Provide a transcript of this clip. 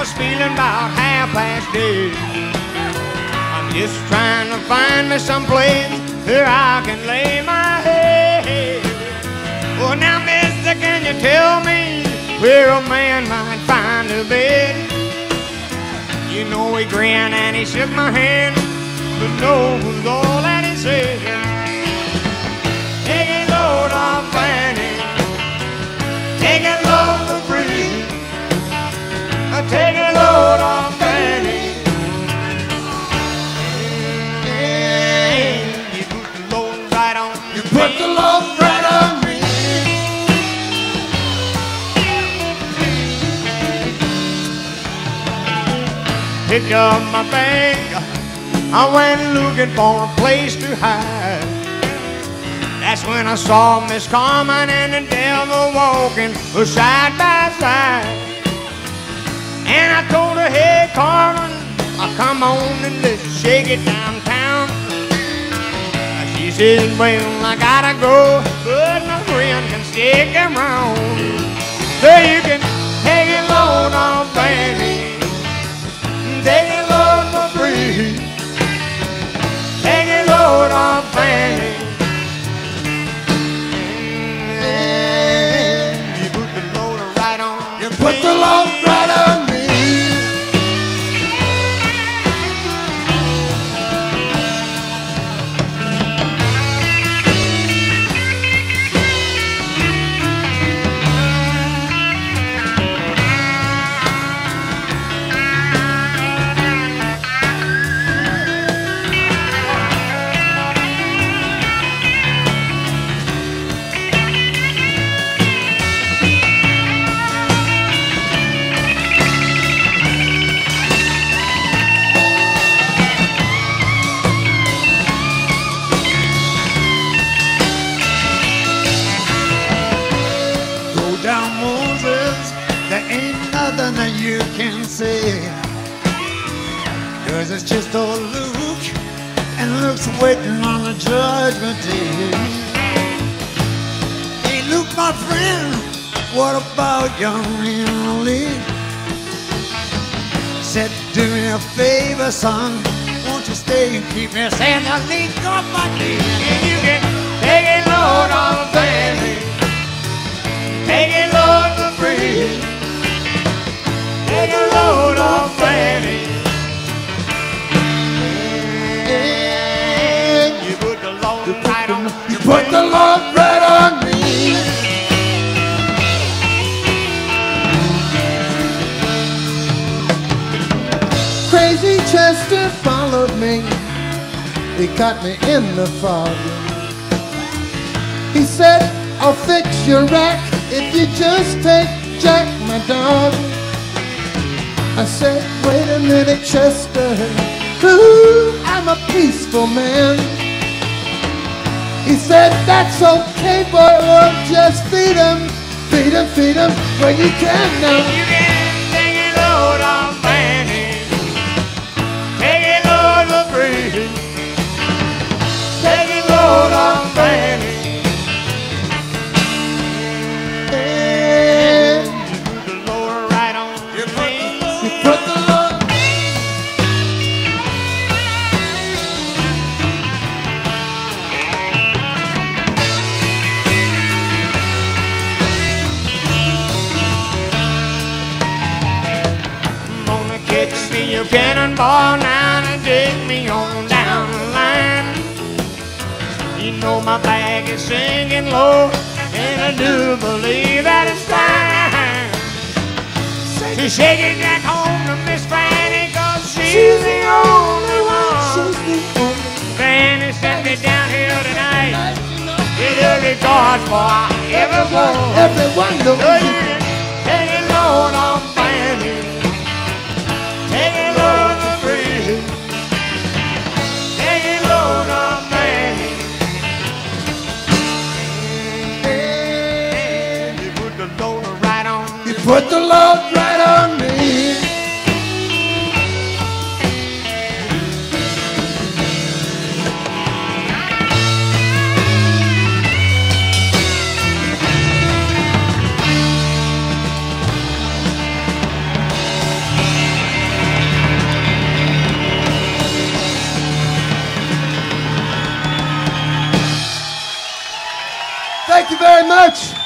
was feeling about 2:30. I'm just trying to find me some place where I can lay my head. Well, now, mister, can you tell me where a man might find a bed? You know, he grinned and he shook my hand, but no was all that he said. Take it, Lord, I'm finding. Take it, Lord, the breeze. Take it, Lord, I'm finding. You put the Lord right on. You put the Lord right on me. Picked up my bag, I went looking for a place to hide. That's when I saw Miss Carmen and the devil walking side by side. And I told her, hey, Carmen, come on and let's shake it downtown. She said, well, I gotta go, but my friend can stick around. So you can take it, Lord, on baby. Take it, Lord, for free. Take it, Lord, on baby. You put the Lord right on. You put the Lord right on me. That you can say, 'cause it's just old Luke, and Luke's waiting on the judgment day. Hey Luke, my friend, what about young Emily? Said, do me a favor, son, won't you stay and keep me saying the link of my day? And you can take it, Lord, on the baby. Take it, Lord, for free. Take a load off Fanny. You put the Lord right on. You put the Lord right on me. Crazy Chester followed me. He caught me in the fog. He said, I'll fix your rack if you just take Jack, my dog. I said, wait a minute, Chester. Ooh, I'm a peaceful man. He said, that's okay, boy. Well, just feed him, feed him, feed him when you can now. You can take it, Lord, on Fanny. Take it, Lord, for free. Take it, Lord, on Fanny. Your cannonball now to take me on down the line. You know my bag is sinking low, and I do believe that it's time to shake it back home to Miss Fanny, 'cause she's the only one. Fanny sent me down here tonight. It ugly cards for everyone. Everyone knows. So you can take it, Lord, on Fanny. Take it, Lord, for free. Take it, Lord, on Fanny. You put the Lord right on. You put the Lord right on me. Thank you very much.